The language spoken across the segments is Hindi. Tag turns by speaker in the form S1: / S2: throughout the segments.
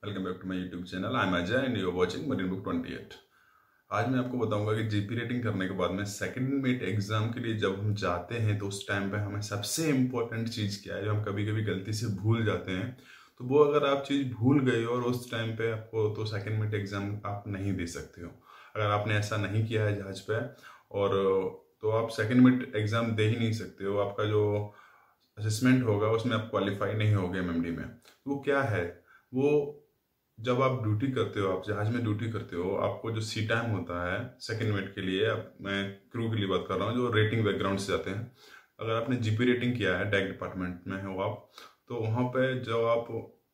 S1: Welcome back to my YouTube channel. I am Ajay and you are watching marine book 28। आज मैं आपको बताऊंगा कि जीपी रेटिंग करने के बाद में सेकंड मिड एग्जाम के लिए जब हम जाते हैं तो उस टाइम पे हमें सबसे इम्पोर्टेंट चीज़ क्या है जो हम कभी कभी गलती से भूल जाते हैं। तो वो अगर आप चीज़ भूल गए और उस टाइम पे आपको तो सेकंड मिड एग्जाम आप नहीं दे सकते हो। अगर आपने ऐसा नहीं किया है जहाज पे और तो आप सेकेंड मिड एग्जाम दे ही नहीं सकते हो। आपका जो असेसमेंट होगा उसमें आप क्वालिफाई नहीं होगे एमएमडी में। तो वो क्या है, वो जब आप ड्यूटी करते हो, आप जहाज में ड्यूटी करते हो, आपको जो सी टाइम होता है सेकंड मिड के लिए, अब मैं क्रू के लिए बात कर रहा हूँ जो रेटिंग बैकग्राउंड से जाते हैं। अगर आपने जीपी रेटिंग किया है, डेक डिपार्टमेंट में हो आप, तो वहाँ पे जब आप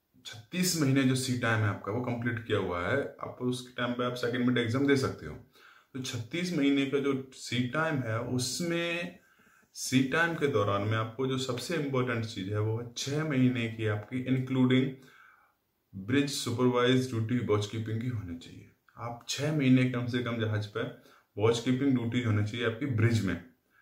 S1: 36 महीने जो सी टाइम है आपका वो कंप्लीट किया हुआ है, आप उसके टाइम पे आप सेकंड मिड एग्जाम दे सकते हो। तो 36 महीने का जो सी टाइम है उसमें सी टाइम के दौरान में आपको जो सबसे इम्पोर्टेंट चीज़ है वो है 6 महीने की आपकी including bridge supervise duty watch keeping की होनी चाहिए। आप 6 महीने कम से कम जहाज पर वॉच कीपिंग ड्यूटी होनी चाहिए आपकी ब्रिज में,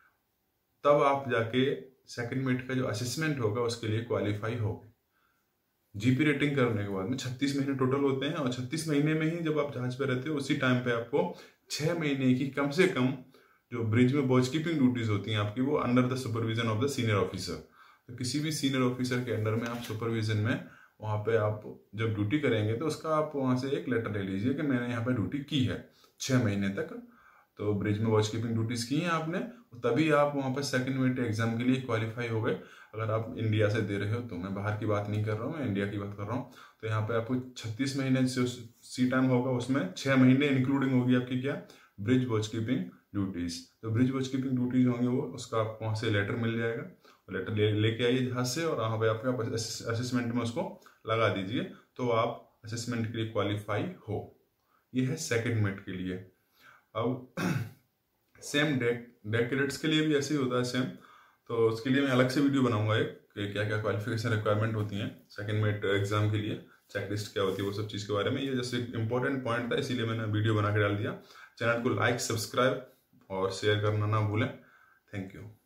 S1: तब आप जाके सेकंड मिड का जो असेसमेंट होगा उसके लिए क्वालिफाई होगे। जीपी रेटिंग करने के बाद में 36 महीने टोटल होते हैं और 36 महीने में ही जब आप जहाज पे रहते हो उसी टाइम पे आपको 6 महीने की कम से कम जो ब्रिज में वॉच कीपिंग ड्यूटीज होती हैं आपकी, वो under the supervision of the senior officer. तो किसी भी सीनियर ऑफिसर के अंडर में आप सुपरविजन में वहाँ पे आप जब ड्यूटी करेंगे तो उसका आप वहाँ से एक लेटर ले लीजिए कि मैंने यहाँ पे ड्यूटी की है 6 महीने तक, तो ब्रिज में वॉच कीपिंग ड्यूटीज की हैं आपने, तभी आप वहाँ पे सेकंड मिड एग्जाम के लिए क्वालिफाई हो गए। अगर आप इंडिया से दे रहे हो, तो मैं बाहर की बात नहीं कर रहा हूँ, मैं इंडिया की बात कर रहा हूँ। तो यहाँ पे आपको 36 महीने जो सी टाइम होगा उसमें 6 महीने इंक्लूडिंग होगी आपकी क्या, ब्रिज वॉच कीपिंग ड्यूटीज। तो ब्रिज वॉच कीपिंग ड्यूटीज होंगे वो, उसका आपको वहाँ से लेटर मिल जाएगा। लेटर लेके आइए जहाज से और वहाँ पे आपका असेसमेंट में उसको लगा दीजिए, तो आप असेसमेंट के लिए क्वालिफाई हो। ये है सेकंड मिड के लिए। अब सेम डेक कैडेट्स के लिए भी ऐसे ही होता है सेम, तो उसके लिए मैं अलग से वीडियो बनाऊंगा एक कि क्या क्या क्वालिफिकेशन रिक्वायरमेंट होती हैं सेकंड मिड एग्जाम के लिए, चेकलिस्ट क्या होती है, वो सब चीज़ के बारे में। ये जैसे इंपॉर्टेंट पॉइंट था इसीलिए मैंने वीडियो बना के डाल दिया। चैनल को लाइक, सब्सक्राइब और शेयर करना ना भूलें। Thank you.